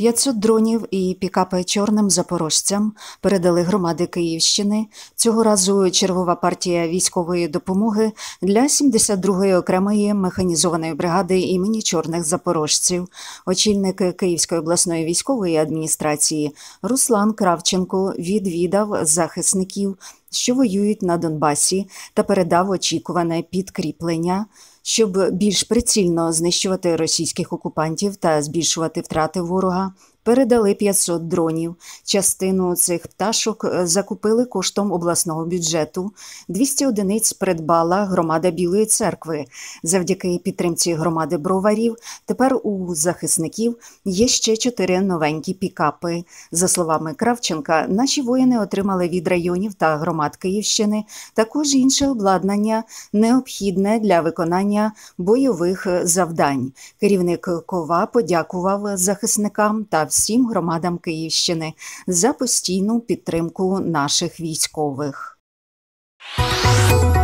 500 дронів і пікапи чорним запорожцям передали громади Київщини. Цього разу чергова партія військової допомоги для 72-ї окремої механізованої бригади імені чорних запорожців. Очільник Київської обласної військової адміністрації Руслан Кравченко відвідав захисників, що воюють на Донбасі, та передав очікуване підкріплення. Щоб більш прицільно знищувати російських окупантів та збільшувати втрати ворога, передали 500 дронів. Частину цих пташок закупили коштом обласного бюджету. 200 одиниць придбала громада Білої Церкви. Завдяки підтримці громади Броварів тепер у захисників є ще 4 новенькі пікапи. За словами Кравченка, наші воїни отримали від районів та громад Київщини також інше обладнання, необхідне для виконання бойових завдань. Керівник КОВА подякував захисникам та всім громадам Київщини за постійну підтримку наших військових.